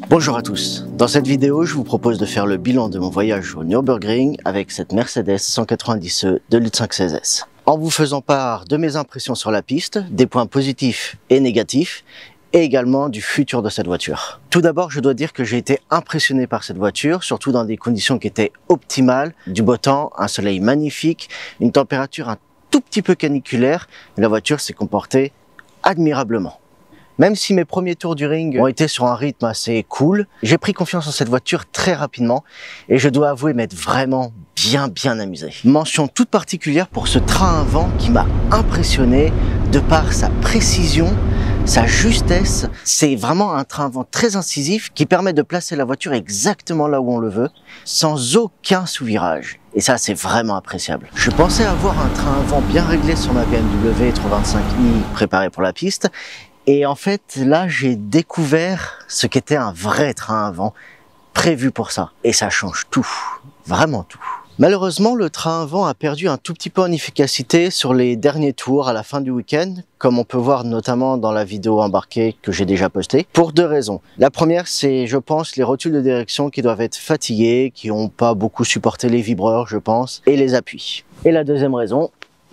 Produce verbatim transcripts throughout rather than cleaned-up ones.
Bonjour à tous, dans cette vidéo je vous propose de faire le bilan de mon voyage au Nürburgring avec cette Mercedes cent quatre-vingt-dix E de L cinq seize S. En vous faisant part de mes impressions sur la piste, des points positifs et négatifs, et également du futur de cette voiture. Tout d'abord, je dois dire que j'ai été impressionné par cette voiture, surtout dans des conditions qui étaient optimales, du beau temps, un soleil magnifique, une température un tout petit peu caniculaire, et la voiture s'est comportée admirablement. Même si mes premiers tours du ring ont été sur un rythme assez cool, j'ai pris confiance en cette voiture très rapidement et je dois avouer m'être vraiment bien bien amusé. Mention toute particulière pour ce train à vent qui m'a impressionné de par sa précision, sa justesse. C'est vraiment un train à vent très incisif qui permet de placer la voiture exactement là où on le veut, sans aucun sous-virage. Et ça, c'est vraiment appréciable. Je pensais avoir un train à vent bien réglé sur ma B M W trois vingt-cinq i préparé pour la piste. Et en fait, là, j'ai découvert ce qu'était un vrai train à vent prévu pour ça. Et ça change tout, vraiment tout. Malheureusement, le train à vent a perdu un tout petit peu en efficacité sur les derniers tours à la fin du week-end, comme on peut voir notamment dans la vidéo embarquée que j'ai déjà postée, pour deux raisons. La première, c'est, je pense, les rotules de direction qui doivent être fatiguées, qui n'ont pas beaucoup supporté les vibreurs, je pense, et les appuis. Et la deuxième raison,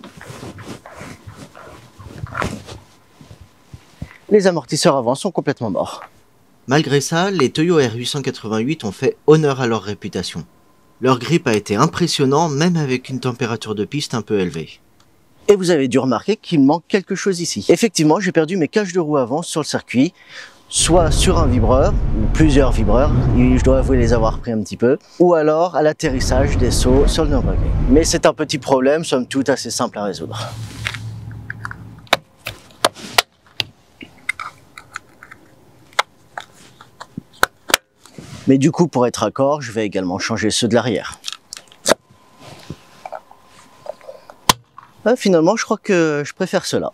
les amortisseurs avant sont complètement morts. Malgré ça, les Toyo R huit cent quatre-vingt-huit ont fait honneur à leur réputation. Leur grip a été impressionnant, même avec une température de piste un peu élevée. Et vous avez dû remarquer qu'il manque quelque chose ici. Effectivement, j'ai perdu mes cages de roue avant sur le circuit, soit sur un vibreur, ou plusieurs vibreurs, et je dois avouer les avoir pris un petit peu, ou alors à l'atterrissage des sauts sur le Nürburgring. Mais c'est un petit problème, somme toute assez simple à résoudre. Mais du coup, pour être raccord, je vais également changer ceux de l'arrière. Ah, finalement, je crois que je préfère ceux-là.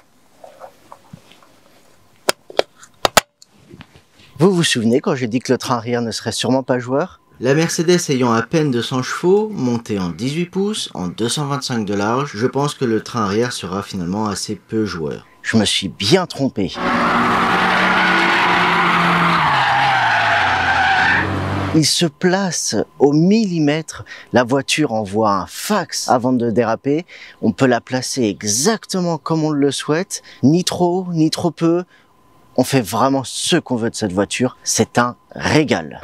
Vous vous souvenez quand j'ai dit que le train arrière ne serait sûrement pas joueur? La Mercedes ayant à peine deux cents chevaux, montée en dix-huit pouces, en deux cent vingt-cinq de large, je pense que le train arrière sera finalement assez peu joueur. Je me suis bien trompé. Il se place au millimètre, la voiture envoie un fax avant de déraper, on peut la placer exactement comme on le souhaite, ni trop, ni trop peu, on fait vraiment ce qu'on veut de cette voiture, c'est un régal.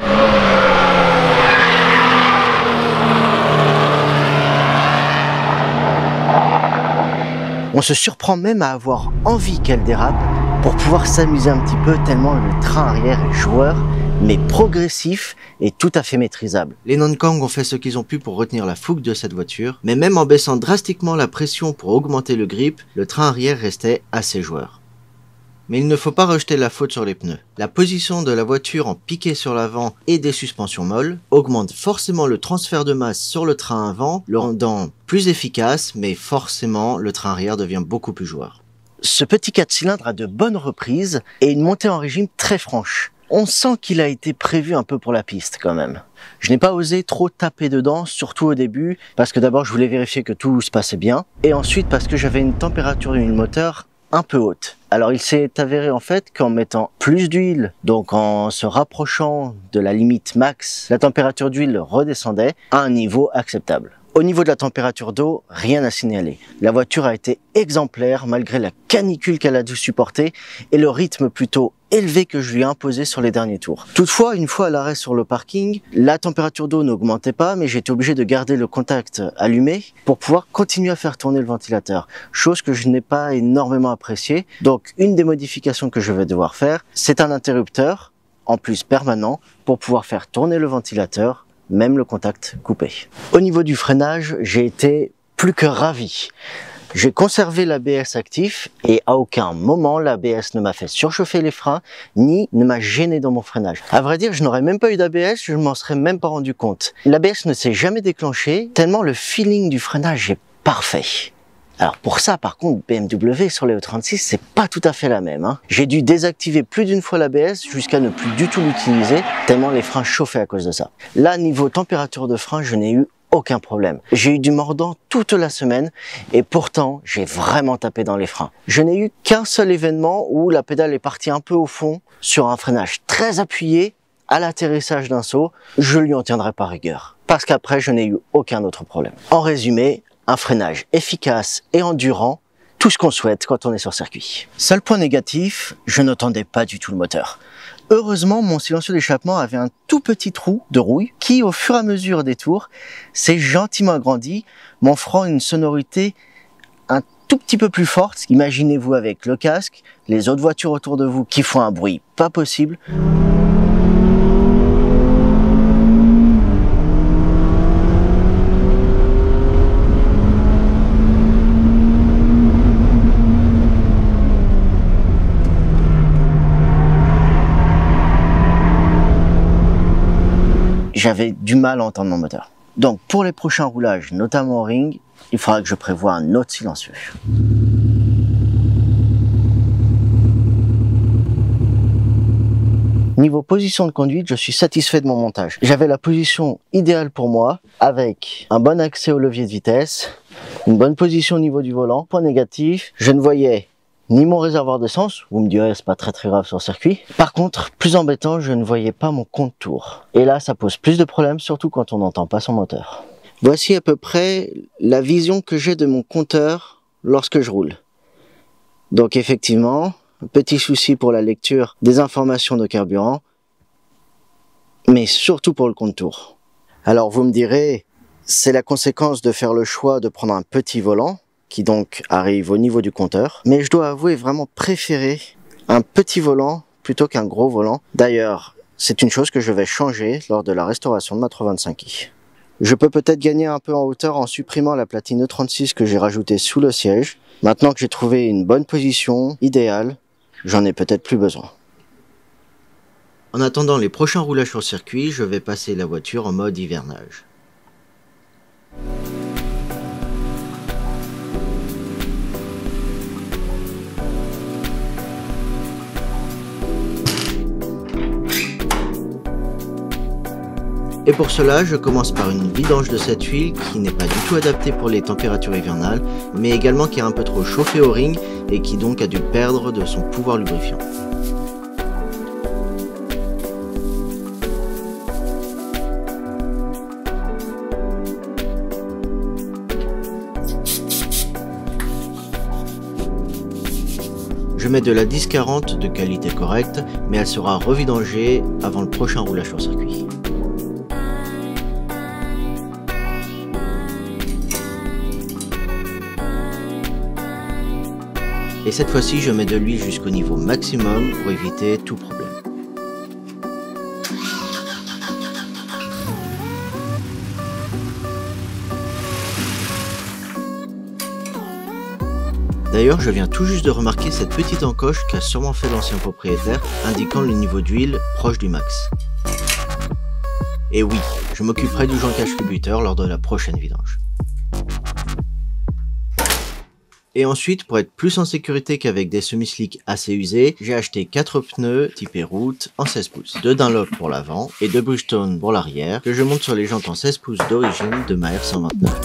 On se surprend même à avoir envie qu'elle dérape pour pouvoir s'amuser un petit peu tellement le train arrière est joueur, mais progressif et tout à fait maîtrisable. Les non-Kang ont fait ce qu'ils ont pu pour retenir la fougue de cette voiture, mais même en baissant drastiquement la pression pour augmenter le grip, le train arrière restait assez joueur. Mais il ne faut pas rejeter la faute sur les pneus. La position de la voiture en piqué sur l'avant et des suspensions molles augmente forcément le transfert de masse sur le train avant, le rendant plus efficace, mais forcément le train arrière devient beaucoup plus joueur. Ce petit quatre cylindres a de bonnes reprises et une montée en régime très franche. On sent qu'il a été prévu un peu pour la piste quand même. Je n'ai pas osé trop taper dedans, surtout au début, parce que d'abord je voulais vérifier que tout se passait bien, et ensuite parce que j'avais une température du moteur un peu haute. Alors il s'est avéré en fait qu'en mettant plus d'huile, donc en se rapprochant de la limite max, la température d'huile redescendait à un niveau acceptable. Au niveau de la température d'eau, rien à signaler. La voiture a été exemplaire malgré la canicule qu'elle a dû supporter et le rythme plutôt élevé que je lui ai imposé sur les derniers tours. Toutefois, une fois à l'arrêt sur le parking, la température d'eau n'augmentait pas, mais j'étais obligé de garder le contact allumé pour pouvoir continuer à faire tourner le ventilateur, chose que je n'ai pas énormément appréciée. Donc, une des modifications que je vais devoir faire, c'est un interrupteur, en plus permanent, pour pouvoir faire tourner le ventilateur, même le contact coupé. Au niveau du freinage, j'ai été plus que ravi. J'ai conservé l'A B S actif et à aucun moment l'A B S ne m'a fait surchauffer les freins ni ne m'a gêné dans mon freinage. À vrai dire, je n'aurais même pas eu d'A B S, je ne m'en serais même pas rendu compte. L'A B S ne s'est jamais déclenché tellement le feeling du freinage est parfait. Alors pour ça, par contre, B M W sur les E trente-six, c'est pas tout à fait la même. Hein. J'ai dû désactiver plus d'une fois l'A B S jusqu'à ne plus du tout l'utiliser, tellement les freins chauffaient à cause de ça. Là, niveau température de frein, je n'ai eu aucun problème. J'ai eu du mordant toute la semaine et pourtant, j'ai vraiment tapé dans les freins. Je n'ai eu qu'un seul événement où la pédale est partie un peu au fond sur un freinage très appuyé à l'atterrissage d'un saut, je lui en tiendrai pas rigueur. Parce qu'après, je n'ai eu aucun autre problème. En résumé, un freinage efficace et endurant, tout ce qu'on souhaite quand on est sur circuit. Seul point négatif, je n'entendais pas du tout le moteur. Heureusement, mon silencieux d'échappement avait un tout petit trou de rouille qui, au fur et à mesure des tours, s'est gentiment agrandi, m'offrant une sonorité un tout petit peu plus forte. Imaginez-vous avec le casque, les autres voitures autour de vous qui font un bruit pas possible. J'avais du mal à entendre mon moteur. Donc pour les prochains roulages, notamment en ring, il faudra que je prévoie un autre silencieux. Niveau position de conduite, je suis satisfait de mon montage. J'avais la position idéale pour moi, avec un bon accès au levier de vitesse, une bonne position au niveau du volant. Point négatif, je ne voyais ni mon réservoir d'essence, vous me direz c'est pas très très grave sur circuit. Par contre, plus embêtant, je ne voyais pas mon compte tour. Et là, ça pose plus de problèmes, surtout quand on n'entend pas son moteur. Voici à peu près la vision que j'ai de mon compteur lorsque je roule. Donc effectivement, petit souci pour la lecture des informations de carburant, mais surtout pour le compte tour. Alors vous me direz, c'est la conséquence de faire le choix de prendre un petit volant, qui donc arrive au niveau du compteur. Mais je dois avouer vraiment préférer un petit volant plutôt qu'un gros volant. D'ailleurs, c'est une chose que je vais changer lors de la restauration de ma trois vingt-cinq i. Je peux peut-être gagner un peu en hauteur en supprimant la platine E trente-six que j'ai rajoutée sous le siège. Maintenant que j'ai trouvé une bonne position idéale, j'en ai peut-être plus besoin. En attendant les prochains roulages sur circuit, je vais passer la voiture en mode hivernage. Et pour cela, je commence par une vidange de cette huile qui n'est pas du tout adaptée pour les températures hivernales, mais également qui est un peu trop chauffée au ring et qui donc a dû perdre de son pouvoir lubrifiant. Je mets de la dix quarante de qualité correcte, mais elle sera revidangée avant le prochain roulage sur circuit. Et cette fois-ci, je mets de l'huile jusqu'au niveau maximum pour éviter tout problème. D'ailleurs, je viens tout juste de remarquer cette petite encoche qu'a sûrement fait l'ancien propriétaire, indiquant le niveau d'huile proche du max. Et oui, je m'occuperai du joint cache-cubuteur lors de la prochaine vidange. Et ensuite, pour être plus en sécurité qu'avec des semi-slicks assez usés, j'ai acheté quatre pneus typés route en seize pouces, deux Dunlop pour l'avant et deux Bridgestone pour l'arrière, que je monte sur les jantes en seize pouces d'origine de ma R cent vingt-neuf.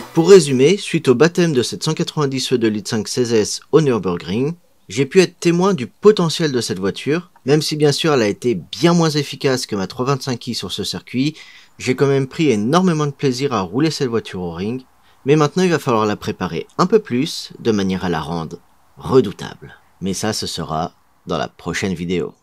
Pour résumer, suite au baptême de cette cent quatre-vingt-dix feux de litre cinq seize S au Nürburgring, j'ai pu être témoin du potentiel de cette voiture, même si bien sûr elle a été bien moins efficace que ma trois cent vingt-cinq i sur ce circuit, j'ai quand même pris énormément de plaisir à rouler cette voiture au ring, mais maintenant il va falloir la préparer un peu plus, de manière à la rendre redoutable. Mais ça ce sera dans la prochaine vidéo.